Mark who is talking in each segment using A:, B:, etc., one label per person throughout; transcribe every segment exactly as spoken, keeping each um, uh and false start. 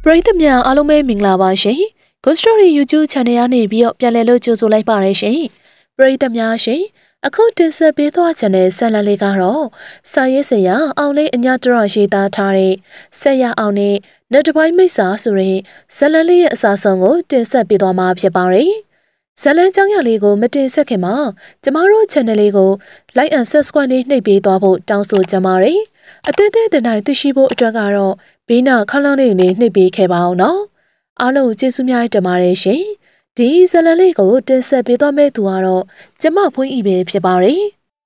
A: ပရိသတ်များအားလုံးပဲမင်္ဂလာပါရှင် Good Story YouTube Channel ကနေပြီးတော့ပြန်လည်လို့ကြိုဆိုလိုက်ပါရရှင်ပရိသတ်များရှင်အခုတင်ဆက်ပေးသွားချင်တဲ့ဆက်လက်လေးကတော့စာရေးဆရာအောင်လေးအညတရရေးသားထားတဲ့ဆက်ရအောင်နဲ့နောက်တစ်ပိုင်းမိတ်စာဆိုတဲ့ဆက်လက်လေးရဲ့အစားဆုံးကိုတင်ဆက်ပေးသွားမှာဖြစ်ပါတယ်ဇလန်းကြောင်းရလေးကိုမတင်ဆက်ခင်မှာကျမတို့ channel လေးကို like and subscribe နဲ့နှိပ်ပေးသွားဖို့တောင်းဆိုကြပါတယ်အသေးသေးတဲ့နိုင်သိရှိဖို့အတွက်ကတော့ဘေးနာခန်းလောင်းလေးနဲ့နှိပ်ပေးခဲ့ပါအောင်နော်အားလုံးကျေးဇူးများတင်ပါတယ်ရှင်ဒီဇလန်းလေးကိုတင်ဆက်ပေးသွားမယ့်သူကတော့ကျမဖွင့်ဤပဲဖြစ်ပါတယ်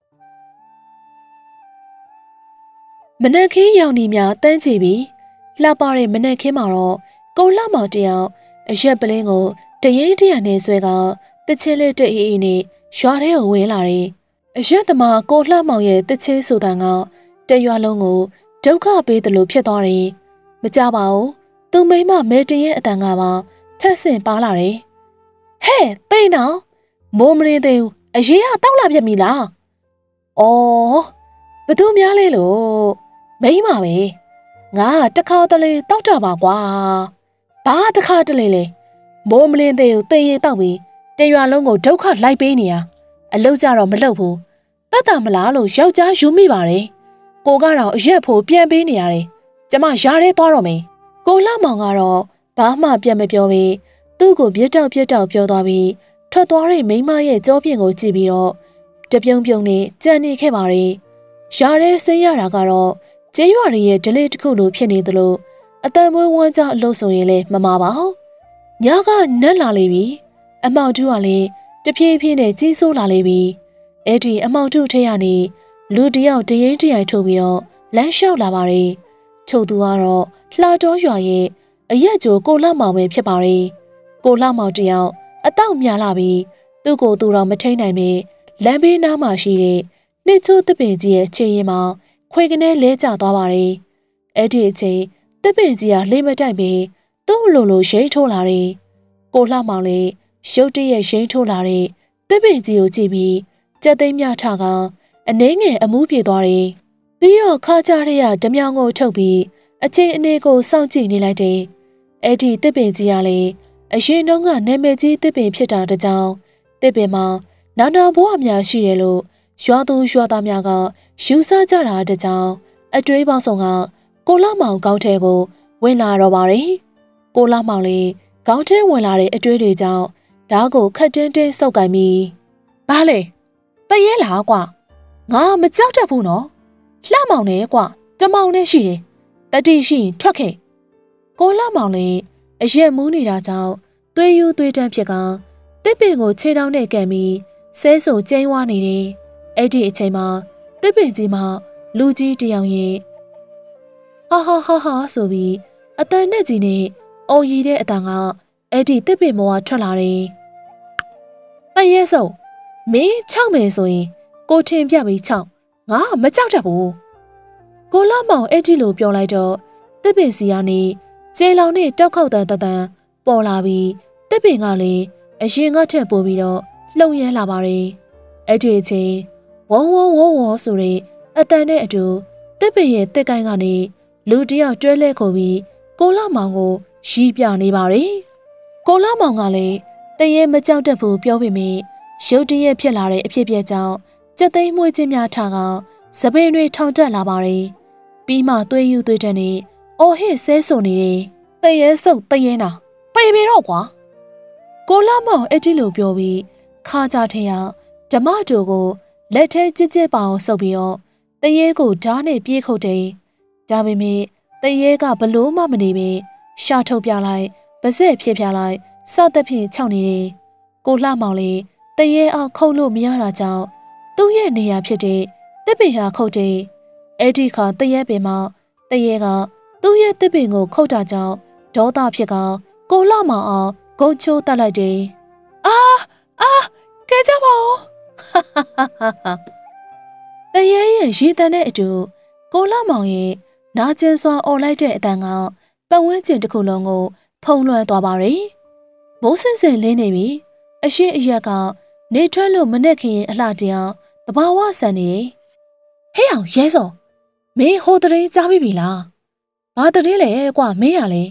A: မနက်ခင်းရောင်နေများတန်းချီပြီးလှပတဲ့မနက်ခင်းမှာတော့ကိုလှမောင်တယောက်အရက်ပလင်းကိုတရင်တရနဲ့ဆွဲကတချင်းလေးတဲ့အေးအေးနဲ့ရွာထဲကိုဝင်လာတယ်အရက်သမားကိုလှမောင်ရဲ့တချင်းဆိုတာကတရွာလုံးကိုဒုက္ခပေးတယ်လို့ဖြစ်သွားတယ်မကြပါဘူးသူမိမမဲတရဲ့အတန်ကပါထက်ဆင့်ပါလာတယ်ဟဲ့တိတ်နော်မိုးမနေသေးဘူးအရေးကတောက်လာပြက်ပြီလားအော်ဘသူများလဲလို့မိမပဲငါတခါတလေတောက်ကြပါကွာဘာတခါတလေလဲမိုးမလင်းသေးဘူးတေးရင်တောက်ပြီးတရွာလုံးကိုဒုက္ခလိုက်ပေးနေရအလုပ်ကြတော့မလုပ်ဘူးတတ်တာမလားလို့ယောက်ျားယူမိပါတယ်ကိုကတော့အရက်ဖို့ပြန်ပေးနေရတယ်ကျမရားရဲသွားတော့မယ်ကိုလှမောင်ကတော့ဘာမှပြန်မပြောဘဲသူ့ကိုပြစ်တောက်ပြစ်တောက်ပြောသွားပြီးထွက်သွားတဲ့မိန်းမရဲ့ကြောပြင်ကိုကြည့်ပြီးတော့တပြုံပြုံနဲ့ကြံနေခဲ့ပါတယ်ရားရဲဆင်းရတာကတော့ကျေးရွာရဲ့ဒလေးတစ်ခုလိုဖြစ်နေသလိုအတန်မွေးဝမ်းကြောင်းအလို့ဆိုရင်လည်းမမာပါဘူးညကနက်လာလေပြီအမောင်တူကလည်းတဖြည်းဖြည်းနဲ့ကြီးစိုးလာလေပြီအဲ့ဒီအမောင်တူထဲကနေလူတယောက်တရင်တရိုင်ထုတ်ပြီးတော့လမ်းလျှောက်လာပါတယ်ထုတ်သူကတော့လှတော်ရွာရဲ့အရက်ကြိုကိုလှမောင်ပဲဖြစ်ပါတယ်ကိုလှမောင်တယောက်အတောက်များလာပြီးသူ့ကိုယ်သူတော်မထိန်နိုင်ပဲလမ်းဘေးနားမှာရှိတဲ့နှစ်ချိုးတပင်ကြီးရဲ့ခြေရင်မှာခွေကနေလဲကျသွားပါတယ်အဲ့ဒီအချိန်တပင်ကြီးကလေးမတိုက်ပဲသူ့လိုလိုရှိန်ထိုးလာတယ်ကိုလှမောင်လည်းရုတ်တရက်ရှိန်ထိုးလာတဲ့တပင်ကြီးကိုကြည့်ပြီးကြက်သိမ်းမြထကအနှင်းငယ်အမှုပြေသွားတယ်ပြီးတော့ခါကြတဲ့ရဓမြောင်ကိုထုတ်ပြီးအချိန်အနေကိုစောင့်ကြည့်နေလိုက်တယ်အဲ့ဒီတပင်ကြီးကလည်းအရင်တုန်းကနာမည်ကြီးတပင်ဖြစ်တာတကြောင်တပင်မှာနာနာဘွားများရှိတယ်လို့ရွာသူရွာသားများကယူဆကြတာတကြောင်အတွေးပေါင်းစုံကကိုလှမောင်ကောင်းထဲကိုဝင်လာတော့ပါတယ်ကိုလှမောင်လေးကောင်းထဲဝင်လာတဲ့အတွေးတွေကြောင့်ဓာတ်ကိုခက်တင်းတင်းစုပ်ကင်ပြီးဘာလဲတရဲလားကွာငါမကြောက်တတ်ဘူးနော်လှမောင်နဲ့ကွာတမောင်နဲ့ရှိရင်တတိရှိရင်ထွက်ခဲ့ကိုလှမောင်လေးအရက်မူးနေတာကြောင့်သွေးယူသွေးတန်းဖြစ်ကတစ်ပင်ကိုခြေထောက်နဲ့ကန်ပြီးဆဲဆုံကျင်းဝါနေတယ်အဲ့ဒီအချိန်မှာတစ်ပင်ကြီးမှာလူကြီးတယောက်ရဲ့ဟာဟာဟာဟာဆိုပြီးအတန်နဲ့ကြီးနဲ့အော်ရီတဲ့အတန်ကအဲ့ဒီတစ်ပင်မောကထွက်လာတယ်။တရဲဆုံးမင်းချောက်မယ်ဆိုရင်ကိုထင်ပြပြီးချောက်ငါမကြောက်တတ်ဘူး။ကိုလှမောင်အဲ့ဒီလိုပြောလိုက်တော့တစ်ပင်စီကနေကျေလောင်နဲ့တောက်ခေါက်တန်တန်ပေါ်လာပြီးတစ်ပင်ကလည်းအရင်ကထက်ပိုပြီးတော့လှုံရဲလာပါတယ်။အဲ့ဒီအချိန်ဝုံဝုံဝုံဝုံဆိုတဲ့အတန်နဲ့အတူတစ်ပင်ရဲ့တစ်ကိုင်းကနေလူတယောက်တွဲလဲခုပြီးကိုလှမောင်ကိုရီးပြနေပါတယ်။ကိုလှမောင်ကလည်းတရေမကြောက်တတ်ဘူးပြောပေမဲ့ရုတ်တရက်ဖြစ်လာတဲ့အဖြစ်အပျက်ကြောင့်ကြက်သိမ်းမွေးခြင်းများထားကစပင်းတွေထောင်တက်လာပါတယ်။ပြီးမှသွေးယူသွေးတန်းနဲ့အော်ဟစ်ဆဲဆိုနေတယ်။တရေစုပ်တရေနာပေပေတော့ကွာ။ကိုလှမောင်အဲ့ဒီလိုပြောပြီးခါကြထဲရဓမ္မတူကိုလက်ထဲကြစ်ကြစ်ပါအောင်ဆုပ်ပြီးတော့တရေကိုဓာတ်နဲ့ပြေးခုတ်တယ်။ဒါပေမဲ့တရေကဘလို့မှမနေပဲရှာထုတ်ပြလိုက်ပါဇက်ဖြစ်ပြလိုက်စသဖြင့်ခြောက်နေတယ်။ကိုလှမောင်လေးတရေအောင်ခုတ်လို့မရတာကြောင့်သူ့ရဲ့နေရာဖြစ်တဲ့တစ်ပင်ဟာခုတ်တယ်။အဲ့ဒီခါတရေပင်မှာတရေကသူ့ရဲ့တစ်ပင်ကိုခုတ်တာကြောင့်ဒေါသဖြစ်ကကိုလှမောင်အောင်ဂုတ်ချိုးတက်လိုက်တယ်။အာအာကဲကြပါဦး။တရေရဲ့ရေတန်းတဲ့အတူကိုလှမောင်ရဲ့နာကျင်စွာအော်လိုက်တဲ့အတန်ကပတ်ဝန်းကျင်တစ်ခုလုံးကိုဖုံးလွှမ်းသွားပါတယ်။မိုးစင်စင်လင်းနေပြီအရှိအရက်ကနေထွက်လို့မနဲ့ခင်အလှတရားတဘာဝဆန်နေတယ်။ဟဲ့အောင်ရဲစောမင်းဟိုတရင်ကြားပြီလား။ဘာတရင်လဲကွာမင်းရလဲ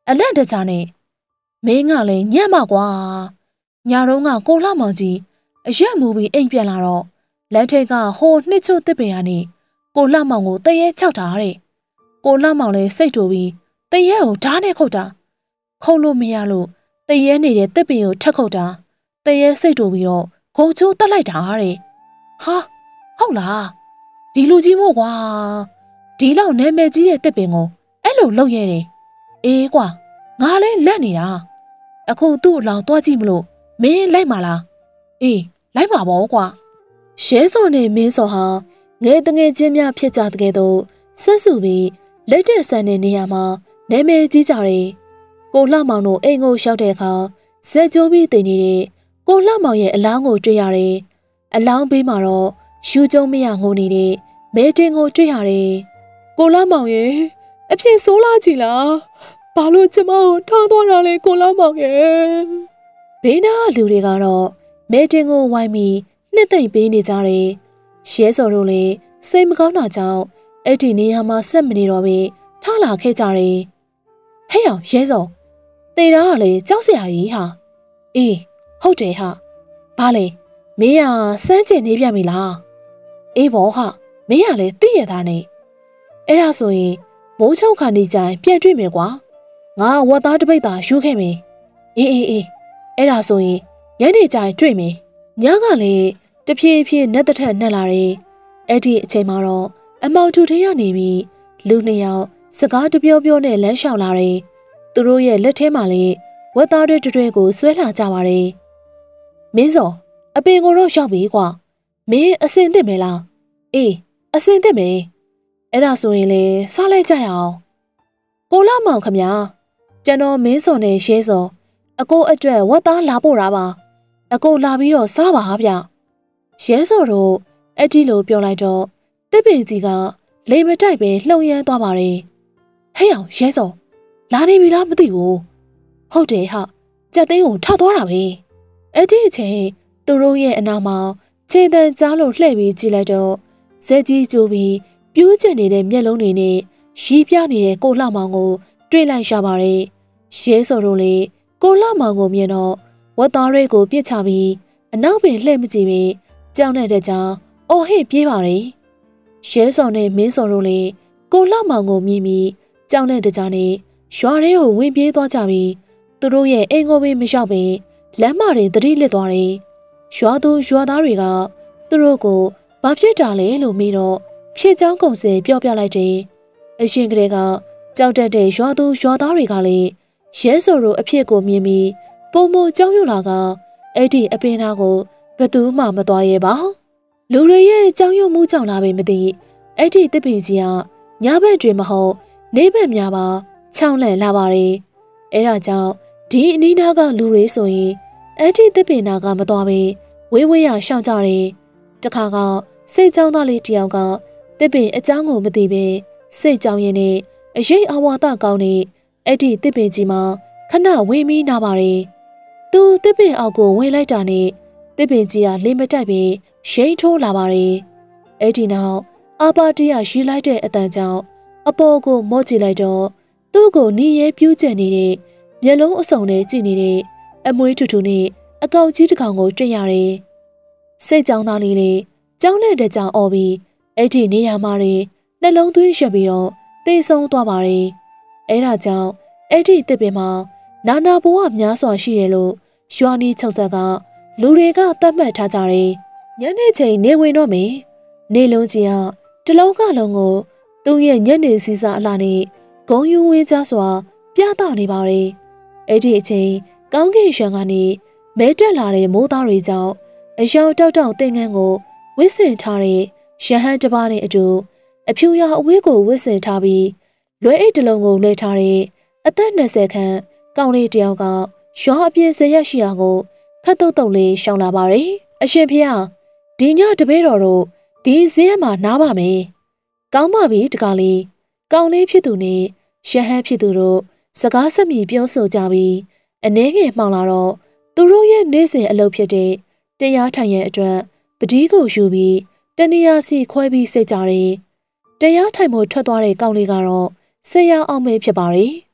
A: အလန့်တကြားနဲ့မင်းကလည်းညံ့မကွာညာတော့ကကိုလှမောင်ကြီးအရက်မူပြီးအိမ်ပြန်လာတော့လက်ထိတ်ကဟိုနှစ်ချို့တစ်ပင်ကနေကိုလှမောင်ကိုတရဲချောက်တာတဲ့ကိုလှမောင်လည်းစိတ်တူပြီးတရဲကိုဓာတ်နဲ့ခုတ်တာခုတ်လို့မရလို့တရဲနေတဲ့တစ်ပင်ကိုထက်ခုတ်တာတရဲစိတ်တူပြီးတော့ဂုံချိုးတက်လိုက်တာတဲ့ဟာဟုတ်လားဒီလူကြီးမို့ကွာဒီလောက်နာမည်ကြီးတဲ့တစ်ပင်ကိုအဲ့လိုလုပ်ရဲတယ်အေးကွာငါလည်းလက်နေတာအခုသူ့အလောင်းသွားကြည့်မလို့မင်းလိုက်ပါလားအေးလိုက်ပါဘောကွာရဲစော်နဲ့မင်းစော်ဟာငယ်တငယ်ချင်းများဖြစ်ကြတဲ့ကဲ့သို့ဆက်စုပြီးလက်တဲ့ဆန်တဲ့နေရာမှာနာမည်ကြီးကြတယ်ကိုလှမောင်တို့အိမ်ကိုရောက်တဲ့အခါဇက်ကျိုးပြီးတင်နေတဲ့ကိုလှမောင်ရဲ့အလောင်းကိုတွေ့ရတယ်အလောင်းဘေးမှာတော့ရှူးကျုံမရငိုနေတဲ့မဲတင်ကိုတွေ့ရတယ်ကိုလှမောင်ရဲ့အဖြစ်ဆိုးလာကြည်လားဘာလို့ကျမကိုထားသွားတာလဲကိုလှမောင်ရဲ့ဘေးနားလူတွေကတော့မဲတင်ကိုဝိုင်းပြီးနှစ်သိမ့်ပေးနေကြတယ်ရဲစော်တို့လည်းစိတ်မကောင်းတာကြောင့်အဲ့ဒီနေရာမှာဆက်မနေတော့ဘဲထားလာခဲ့ကြတယ်ဟဲ့အောင်ရဲစော်တေတာကလည်းကြောက်စရာကြီးဟာအေးဟုတ်တယ်ဟာဘာလဲမင်းကစမ်းကျင်နေပြန်ပြီလားအေးဘောဟာမင်းကလည်းသိရတာနဲ့အဲ့ဒါဆိုရင်မိုးချုပ်ခါနေကြရင်ပြန်တွေ့မယ်ကွာငါဝတ်သားတပိတ်သာယူခဲ့မယ်အေးအေးအေးအဲ့ဒါဆိုရင်ညနေကျရင်တွေ့မယ်ညကလည်းတဖြည်းဖြည်းနဲ့တထက်နဲ့လာတယ်အဲ့ဒီအချိန်မှာတော့အမောင်ထူထင်းရနေပြီးလူနှစ်ယောက်စကားတပြောပြောနဲ့လမ်းလျှောက်လာတယ်သူတို့ရဲ့လက်ထဲမှာလည်းဝတ်သားတွေတွဲကိုဆွဲလာကြပါတယ်မင်းစောအပင်ကိုတော့ရောက်ပြီကွာမင်းအစင်သစ်မယ်လားအေးအစင်သစ်မယ်အဲ့ဒါဆိုရင်လေစားလိုက်ကြရအောင်ကိုလှမောင်ခမညာကျွန်တော်မင်းစောနဲ့ရဲစောအကိုအတွက်ဝတ်သားလာပို့တာပါအကိုလာပြီးတော့စားပါဗျရဲစောတို့အဲ့ဒီလိုပြောလိုက်တော့တစ်ပင်ကြီးကလိမ်မတိုက်ပဲလှုံရမ်းသွားပါတယ်ဟဲ့အောင်ရဲစောလာနေပြီလားမသိဘူးဟုတ်တယ်ဟာကြက်သိန်းကိုထောက်သွားတာပဲအဲ့ဒီအချိန်သူတို့ရဲ့အနာမှာခြေတံကြားလို့လှည့်ပြီးကြည့်လိုက်တော့ဇက်ကြီးကျိုးပြီးပြူးကျင်နေတဲ့မျက်လုံးတွေနဲ့ရီးပြနေတဲ့ကိုလှမောင်ကိုတွေ့လိုက်ရပါတယ်ရဲစော်တို့လည်းကိုလှမောင်ကိုမြင်တော့ဝတ်သားတွေကိုပြစ်ချပြီးအနောက်ပင်လှည့်မကြည့်ပဲကြောက်နေတဲ့ကြောင်အော်ဟစ်ပြေးပါတယ်ရဲစော်နဲ့မင်းစော်တို့လည်းကိုလှမောင်ကိုမြင်ပြီးကြောက်နေတဲ့ကြောင်နဲ့ရွာထဲကိုဝင်ပြေးသွားကြပြီးသူတို့ရဲ့အိမ်ကိုပဲမရောက်ပဲလမ်းမတွေသတိလစ်သွားတယ်ရွာသူရွာသားတွေကသူတို့ကိုဘာဖြစ်တာလဲလို့မေးတော့ဖြစ်ချောင်းကုန်စင်ပြောပြလိုက်တယ်အရှင်ကလေးကကြောက်တတ်တဲ့ရွာသူရွာသားတွေကလည်းရဲစော်တို့အဖြစ်ကိုမြင်ပြီးပုံမကြောက်ရွံ့လာကအဲ့ဒီအပင်သားကိုဘယ်သူမှမသွားရဲပါလူတွေရဲ့ကြောက်ရွံ့မှုကြောင့်လားပဲမသိအဲ့ဒီတစ်ပင်ကြီးကညဘက်တွေမဟုတ်နေဘက်များပါချောင်းလန့်လာပါတယ်အဲ့ဒါကြောင့်ဒီအနီးနားကလူတွေဆိုရင်အဲ့ဒီတစ်ပင်နာကမသွားပဲဝေးဝေးရရှောင်ကြတယ်တခါကစိတ်ကြောင်းသားလေးတယောက်ကတစ်ပင်အကြောင်းကိုမသိပဲစိတ်ကြောင်းရင်းနဲ့အရေးအဝါဒကောင်းနေအဲ့ဒီတစ်ပင်ကြီးမှာခဏဝေးမီးနာပါတယ်သူတစ်ပင်အောက်ကိုဝင်လိုက်တာနဲ့တစ်ပင်ကြီးကလိမ့်မတိုက်ပဲရှိန်ထိုးလာပါတယ်အဲ့ဒီနောက်အာပါတရရှိလိုက်တဲ့အတန်ကြောင့်အပေါ်ကိုမော့ကြည့်လိုက်တော့သူ့ကိုနီးရဲပြူးကျင်နေတဲ့မျက်လုံးအစုံနဲ့ကြည့်နေတဲ့အမွှေးထူထူနဲ့အကောက်ကြီးတစ်ကောင်ကိုတွေ့ရတယ်စိတ်ကြောင်းသားလေးလေးကြောင်းနဲ့တဲ့ကြောင်អော်ပြီးအဲ့ဒီနေရာမှာတွေနှလုံးသွင်းရှက်ပြီးတော့တိတ်ဆုံးသွားပါတယ်အဲ့ဒါကြောင့်အဲ့ဒီတစ်ပင်မှာနာနာဘဝများစွာရှိတယ်လို့ရွာနီးချုပ်ဆက်ကလူတွေကသတ်မှတ်ထားကြတယ်ညနေချိန်နေဝင်တော့မယ်နေလုံးကြီးကတလုံးကလုံးကိုသူ့ရဲ့ညနေစည်းစာအလားနဲ့ဂုံယူဝင်းကြစွာပြသနေပါတယ်အဲ့ဒီအချိန်ကောင်းကင်ရှံကနေမဲတက်လာတဲ့မိုးသားတွေကြောင့်အယောင်တောက်တောက်တင်ငန်းကိုဝစ်စင်ထားတဲ့ရဟန်းတစ်ပါးနဲ့အတူအဖြူရောင်အဝတ်ကိုဝစ်စင်ထားပြီးလွဲအိတ်တစ်လုံးကိုလွှဲထားတဲ့အသက်၂၀ခန့်ကောင်းလေးတယောက်ကရွာအပြင်ဇရက်ရှိအောင်ကိုခတ်တုတ်တုတ်လေးရှောင်လာပါတယ်အရှင်ဖေဟာဒီညတပည့်တော်တို့ဒီဇရက်မှာနားပါမယ်ကောင်းပါပြီတကားလေးကောင်းလေးဖြစ်သူနဲ့ရဟန်းဖြစ်သူတို့စကားဆက်မြည်ပြောဆိုကြပြီးအနှဲငယ်မှောင်လာတော့သူတို့ရဲ့နေ့စဉ်အလုပ်ဖြစ်တဲ့တရားထိုင်ရဲ့အတွက်ပတိကိုယူပြီးတနေရာစီခွဲပြီးစိတ်ကြတယ်တရားထိုင်မှုထွက်သွားတဲ့ကောင်းလေးကတော့ဆရာအောင်မေဖြစ်ပါတယ်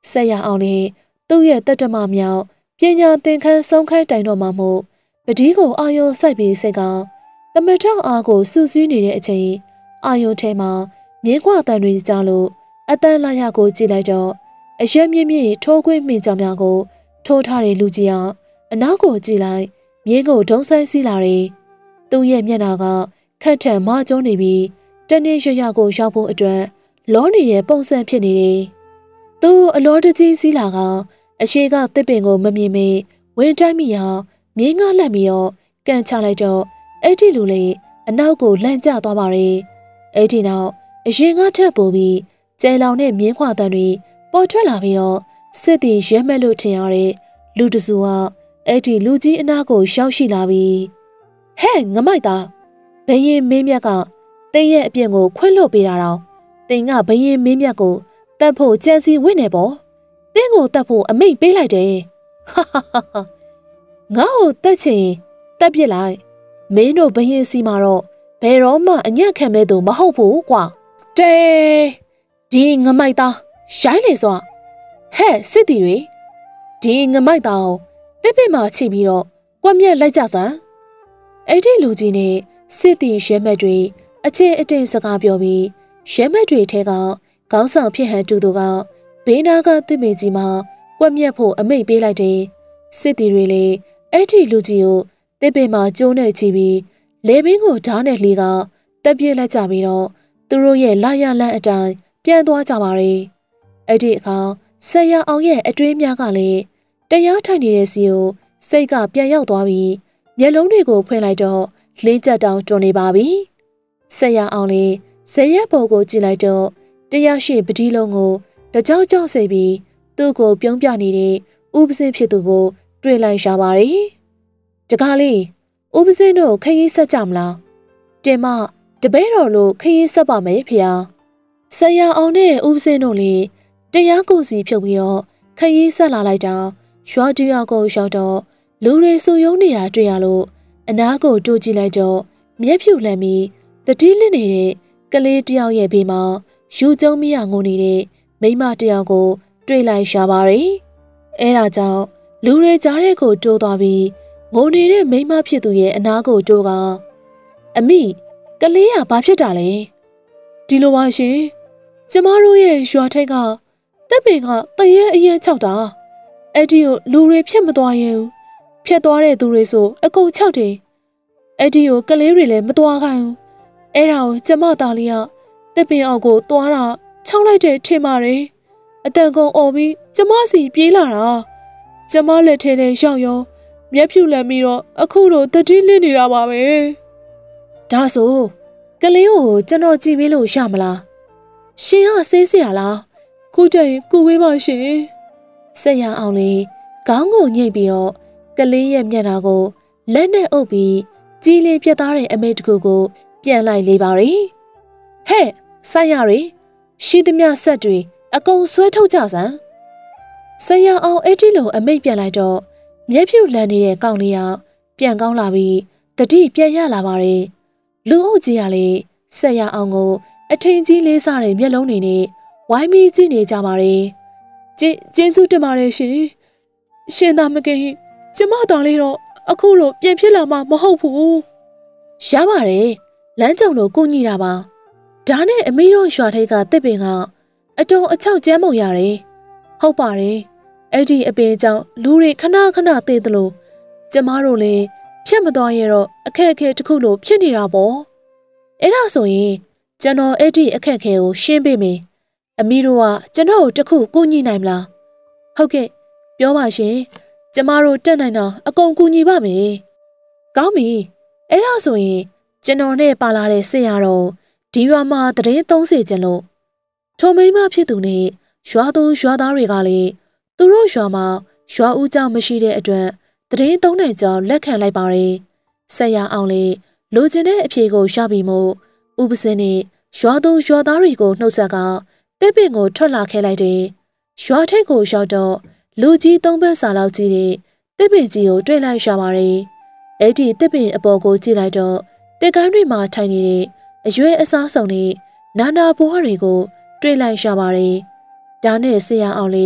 A: ဆက်ရအောင်နဲ့သူ့ရဲ့တတ္တမမြောက်ပညာသင်ခန်းဆုံးခိုင်းတိုင်တော်မှာမို့ပတိကိုအာယုံစိုက်ပြီးစိတ်ကတမထောက်အားကိုစူးစီးနေတဲ့အချိန်အာယုံထဲမှာမြင်းခွာတန်တွေကြားလို့အတန်လာရကိုကြည့်လိုက်တော့အရက်မြင့်မြင့်ထိုးခွင်းမြင့်ကြောင်များကိုထိုးထားတဲ့လူကြီးအောင်အနောက်ကိုကြည့်လိုက်မြင်းကိုဒုံဆိုင်စီးလာတယ်။သူ့ရဲ့မျက်နှာကခက်ထန်မကျုံးနေပြီးတနေ့ရရကိုရောက်ဖို့အတွက်လောနေတဲ့ပုံစံဖြစ်နေတယ်။သူအလောတကြီးစီးလာကအရှိကတစ်ပင်ကိုမမြင်မေဝင်တိုင်းမိအောင်မြင်းကားလက်ပြီးတော့ကန်ချလိုက်တော့အဲ့ဒီလူလေးအနောက်ကိုလှမ်းကျသွားပါတယ်။အဲ့ဒီနောက်အရင်ကထပ်ပို့ပြီးကျဲလောင်တဲ့မြင်းခွာတန်တွေပေါ်ထွက်လာပြီးတော့စစ်တီရဲမဲ့လို့ထင်ရတဲ့လူတစုကအဲ့ဒီလူကြီးအနားကိုရောက်ရှိလာပြီးဟဲ့ငမိုက်သားဘယင်မင်းမြတ်ကတင်းရဲ့အပြင်ကိုခွင့်လွှတ်ပေးတာတော့တင်းကဘယင်မင်းမြတ်ကိုတတ်ဖို့ကြံစီဝင့်နေပေါ့တင်းကိုတတ်ဖို့အမိန့်ပေးလိုက်တယ်ဟာဟာဟာငါ့ကိုတတ်ချင်တက်ပြစ်လိုက်မင်းတို့ဘယင်စီမှာတော့ဘယ်တော့မှအညံ့ခံမဲ့သူမဟုတ်ဘူးကွာတဲဒီငမိုက်သားရိုင်းလေစွာဟဲ့စစ်တီတွေဒီငမိုက်သားတစ်ပင်မှာချိပြီးတော့ကွက်မြက်လိုက်ကြစမ်းအဲ့ဒီလူကြီးနဲ့စစ်တီရဲမက်တွေအချင်းအတင်းစကားပြောပြီးရဲမက်တွေထဲကခေါင်းဆောင်ဖြစ်ဟန်တူသူကဘေးနာကတစ်ပင်ကြီးမှာကွက်မြက်ဖို့အမိန့်ပေးလိုက်တယ်စစ်တီတွေလည်းအဲ့ဒီလူကြီးကိုတစ်ပင်မှာကျိုးနဲ့ချိပြီးလေဘင်းကိုဓာတ်နဲ့လှီးကတက်ပြစ်လိုက်ကြပြီးတော့သူတို့ရဲ့လာရလန့်အတိုင်းပြန်သွားကြပါလေအဲ့ဒီအခါဆက်ရအောင်ရဲ့အတွင်းများကလည်းတရားထိုင်နေတဲ့စီကိုစိတ်ကပြန်ရောက်သွားပြီးမျက်လုံးတွေကိုဖွင့်လိုက်တော့လင်းကျက်တောင်တွန်နေပါပြီဆက်ရအောင်လေဇေယျဘုံကိုကြည့်လိုက်တော့တရားရှိပတိလုံးကိုတကြောက်ကြောက်စိတ်ပြီးသူ့ကိုပြုံးပြနေတဲ့ဥပစင်းဖြစ်သူကိုတွေ့လိုက်ရှာပါလေတကားလေးဥပစင်းတို့ခရီးဆက်ကြမလားတင်မတပည့်တော်လို့ခရီးဆက်ပါမယ်ဖေဟာဆက်ရအောင်နဲ့ဥပစင်းတို့လေတရားကိုစီဖြုတ်ပြီးတော့ခရီးဆက်လာလိုက်တာရွာတူရကိုရှောက်တော့လူတွေစုယုံနေတာတွေ့ရလို့အနားကိုတိုးကြည့်လိုက်တော့မျက်ဖြူလှမ်းပြီးတတိလစ်နေတဲ့ကလေးတယောက်ရဲ့ဘေးမှာယူကျုံမရငိုနေတဲ့မိမတယောက်ကိုတွေ့လိုက်ရှာပါရီအဲဒါကြောင့်လူတွေကြားတဲ့ကိုတိုးသွားပြီးငိုနေတဲ့မိမဖြစ်သူရဲ့အနားကိုတိုးကအမိကလေးကဘာဖြစ်တာလဲဒီလိုပါရှင်ကျမတို့ရဲ့ရွာထိပ်ကတပ်ပင်ကတရေအရင်ချောက်တာအဲ့ဒီကိုလူတွေဖြစ်မသွားရင်ဖြတ်သွားတဲ့သူတွေဆိုအကုန်ချောက်တယ်အဲ့ဒီကိုကလေးတွေလည်းမသွားခိုင်းဘူးအဲ့ဒါကိုကျမသားလေးကတပ်ပင်အောက်ကိုသွားတာချောက်လိုက်တဲ့ထင်ပါတယ်အတန်ကုန်អော်ပြီးကျမစီပြေးလာတာကျမလက်ထဲနဲ့ရောက်ရောမျက်ဖြူလန်ပြီးတော့အခုတော့တတိလစ်နေတာပါပဲဒါဆိုကလေးကိုကျွန်တော်ကြည့်ပေးလို့ရမလားရှင်ကဆေးစရာလားခုတည်းကူဝေးပါရှင်ဆက်ရအောင်လေခေါင်းကိုညှိပြီးတော့ကလေးရဲ့မျက်နှာကိုလက်နဲ့အုပ်ပြီးကြီးလေးပြတ်သားတဲ့အမေတကူကိုပြန်လိုက်လေပါရီဟဲ့ဆိုင်ရရီရှိသမျှဆက်တွေအကုန်ဆွဲထုတ်ကြစမ်းဆက်ရအောင်အဲ့ဒီလိုအမိတ်ပြန်လိုက်တော့မျက်ဖြူလန်နေတဲ့ကောင်လေးကပြန်ကောင်းလာပြီးတတိပြန်ရလာပါတယ်လူအုပ်ကြီးကလည်းဆက်ရအောင်ကိုအထင်ကြီးလေးစားတဲ့မျက်လုံးတွေနဲ့ဝိုင်းပြီးကြည့်နေကြပါတယ်ကျင်းကျင်းစုတင်ပါတယ်ရှင်ရှင်သာမကင်ကျမတော်လေးတော့အခုလိုပြန်ဖြစ်လာမှမဟုတ်ဘူးရပါတယ်လမ်းကြုံလို့ကိုညိတာပါဒါနဲ့အမေတို့ရွာထိပ်ကတစ်ပင်ကအတုံအချောက်ကျမ်းမုံရတယ်ဟုတ်ပါတယ်အဲ့ဒီအပင်ကြောင့်လူတွေခဏခဏသေသလိုကျမတို့လည်းဖြတ်မသွားရတော့အခက်အခဲတစ်ခုလိုဖြစ်နေတာပေါ့အဲ့ဒါဆိုရင်ကျွန်တော်အဲ့ဒီအခက်အခဲကိုရှင်းပေးမယ်အမီတို့ကကျွန်တော်တို့တခုကူညီနိုင်မလားဟုတ်ကဲ့ပြောပါရှင်ကျမတို့တက်နိုင်တာအကုန်ကူညီပါမယ်ကောင်းပြီအဲ့ဒါဆိုရင်ကျွန်တော်နဲ့ပါလာတဲ့ဆရာတော်ဒီရွာမှာတရင်သုံးစေခြင်းလို့ထိုမိမဖြစ်သူနဲ့ရွာသူရွာသားတွေကလည်းသူတို့ရွာမှာရွာဦးเจ้าမရှိတဲ့အတွက်တရင်သုံးနိုင်ကြောင်းလက်ခံလိုက်ပါတယ်ဆရာအောင်လေလိုချင်တဲ့အဖြေကိုရှာပြီးမို့ဥပစင်းနဲ့ရွာသူရွာသားတွေကိုနှုတ်ဆက်ကတစ်ပင်ကိုထွက်လာခဲ့လိုက်တယ်ရွာထိပ်ကိုရောက်တော့လူကြီးသုံးဘက်စာလောက်ကြီးတဲ့တစ်ပင်ကြီးကိုတွေ့လိုက်ရှာပါတယ်အဲ့ဒီတစ်ပင်အပေါ်ကိုကြည့်လိုက်တော့တစ်ကိုင်းတွေမှာထိုင်နေတဲ့အရွယ်အစားစုံနဲ့နာနာဘွားတွေကိုတွေ့လိုက်ရှာပါတယ်ဒါနဲ့ဆရာအောင်လေ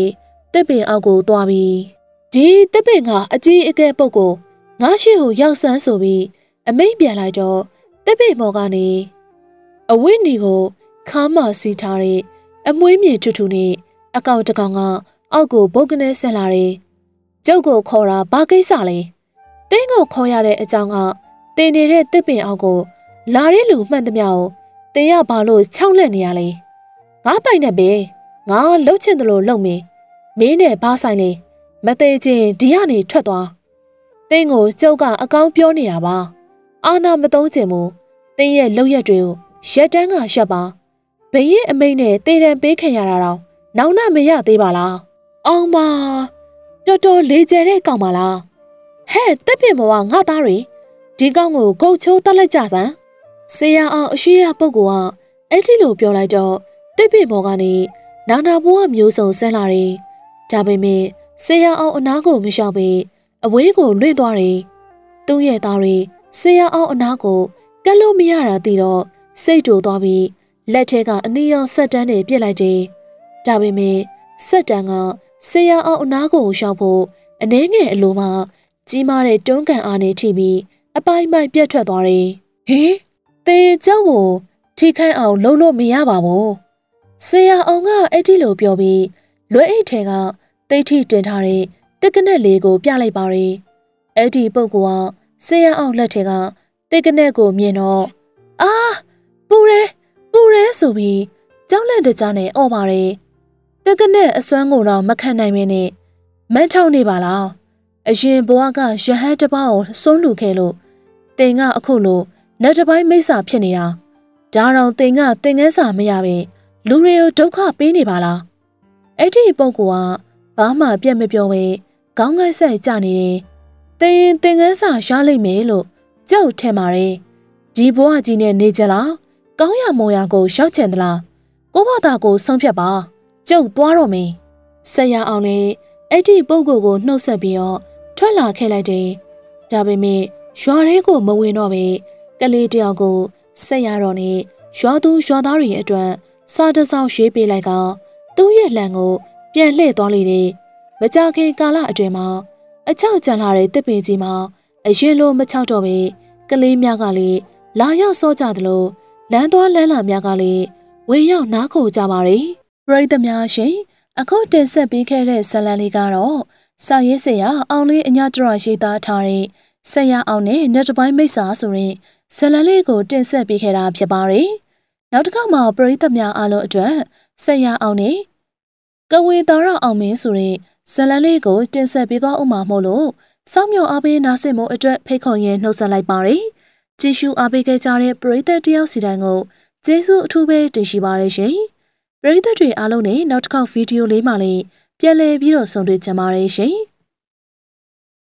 A: တစ်ပင်အောက်ကိုသွားပြီးဒီတစ်ပင်ကအကြီးအကဲပုတ်ကိုငါရှိကိုရောက်ဆန်းဆိုပြီးအမိတ်ပြန်လိုက်တော့တစ်ပင်ပေါ်ကနေအဝိနီကိုခါမစီထားတဲ့အမွှေးမြေထူထူနဲ့အကောက်တကောင်ကအောက်ကိုဘုတ်ကနေဆက်လာတယ်။ကျုပ်ကိုခေါ်တာဘာကိစ္စလဲ။တင်းကိုခေါ်ရတဲ့အကြောင်းကတင်နေတဲ့တစ်ပင်အောက်ကိုလာတဲ့လူမှန်သမျှကိုတင်ရဘာလို့ချောင်းလက်နေရလဲ။ငါပိုင်နဲ့ပဲငါလှုပ်ချင်တယ်လို့လှုပ်မင်းမင်းနဲ့ဘာဆိုင်လဲမသေးချင်းဒီကနေထွက်သွား။တင်းကိုကျုပ်ကအကောင်းပြောနေတာပါ။အာနာမသုံးချင်ဘူး။တင်းရဲ့လှုပ်ရက်တွေကိုရက်တန်းကရှက်ပါဘယ်ရဲ့အမိတ်နဲ့တေတံပေးခံရတာတော့နောင်နာမရသေးပါလားအောင်ပါတော်တော်လေးကျဲတဲ့ကောင်ပါလားဟဲ့တက်ပင်ဘဝငါသားတွေဒီကောင်ကိုဂုတ်ချိုးတက်လိုက်ကြစမ်းဆေးရအောင်အရှိရပုတ်ကအဲ့ဒီလိုပြောလိုက်တော့တက်ပင်ဘောကနေနောင်နာဘဝမျိုးစုံဆင်းလာတယ်ဒါပေမဲ့ဆေးရအောင်အနားကိုမလျှောက်ပေအဝေးကိုလွင့်သွားတယ်သူ့ရဲ့သားတွေဆေးရအောင်အနားကိုကက်လို့မရတာသိတော့စိတ်တူသွားပြီးလက်ထဲကအနီရောင်ဆက်တန်းတွေပြစ်လိုက်တယ်။ဒါပေမဲ့ဆက်တန်းကဆေးရအောင်အနားကိုရှောက်ဖို့အနှဲငယ်အလိုမှကြီးမားတဲ့တွန်းကန်အားနဲ့ထိပြီးအပိုင်းပိုင်းပြတ်ထွက်သွားတယ်။ဟင်တေเจ้าကိုထိခိုက်အောင်လှုပ်လို့မရပါဘူး။ဆေးရအောင်ကအဲ့ဒီလိုပြောပြီးလွဲအိတ်ထဲကတိတ်ထိတင်ထားတဲ့တက်ကနက်လေးကိုပြလိုက်ပါရယ်။အဲ့ဒီပုဂ္ဂိုလ်ကဆေးရအောင်လက်ထဲကတက်ကနက်ကိုမြင်တော့အာပူရဲပူရဲဆိုပြီးကြောက်လန့်တကြားနဲ့អော်ပါတယ်တက်ကနဲ့အစွမ်းကိုတော့မခံနိုင်မင်းနဲ့မန်းထောက်နေပါလားအရင်ဘဝကရဟန်းတစ်ပါးကိုစိုးလူခဲ့လို့တင်ကအခုလိုလက်တစ်ပိုင်းမိစ္ဆာဖြစ်နေတာဒါတော့တင်ကတင်ငန်းစာမရပဲလူတွေကိုဒုက္ခပေးနေပါလားအဲ့ဒီပုဂ္ဂိုလ်ကဘာမှပြတ်မပြောပဲခေါင်းငိုက်ဆိုင်ကြနေတယ်တင်တင်ငန်းစာရလိမ့်မယ်လို့ကြောက်ထင်ပါတယ်ဒီဘဝကြီးနဲ့နေကြလားကောင်းရမွန်ရကိုရှောက်ချင်သလားကိုဘသားကိုဆုံးဖြတ်ပါကျုပ်သွားတော့မင်းဆက်ရအောင်လေအဲ့ဒီပုဂ္ဂိုလ်ကိုနှုတ်ဆက်ပြီးတော့ထွက်လာခဲ့လိုက်တယ်ဒါပေမဲ့ရွာထဲကိုမဝင်တော့ပဲကလေးတယောက်ကိုဆက်ရတော့နေရွာသူရွာသားတွေအတွက်စားတစောင်းရေးပေးလိုက်ကသူ့ရဲ့လမ်းကိုပြန်လှည့်သွားလေတယ်မကြခင်ကာလအတွင်းမှာအချောက်ကျန်လာတဲ့တစ်ပင်ကြီးမှာအရင်လိုမချောက်တော့ပဲကလေးများကလည်းလာရောက်စောကြသလိုလမ်းသွားလမ်းလာများကလည်းဝေရောက်နားခိုကြပါရယ်ပရိသတ်များရှင်အခုတင်ဆက်ပေးခဲ့တဲ့ဇာတ်လမ်းလေးကတော့စာရေးဆရာအောင်လေးအညတရရေးသားထားတဲ့ဆရာအောင်နဲ့နှစ်တပိုင်းမိစ္ဆာဆိုရင်ဇာတ်လမ်းလေးကိုတင်ဆက်ပေးခဲ့တာဖြစ်ပါတယ်နောက်တစ်ခါမှာပရိသတ်များအားလုံးအတွက်ဆရာအောင်နဲ့ကဝေတာရအောင်မင်းဆိုတဲ့ဇာတ်လမ်းလေးကိုတင်ဆက်ပေးသွားဦးမှာမို့လို့စောင့်မျှော်အားပေးနားဆင်မှုအတွက်ဖိတ်ခေါ်ရင်းနှုတ်ဆက်လိုက်ပါတယ်ကြည့်ရှုအားပေးခဲ့ကြတဲ့ပရိသတ်တယောက်စီတိုင်းကိုကျေးဇူးအထူးပဲတင်ရှိပါရရှင်ပရိသတ်တွေအားလုံးနဲ့နောက်တစ်ခေါက်ဗီဒီယိုလေးမှလည်းပြန်လည်ပြီးတော့ဆုံတွေ့ကြပါရရှင်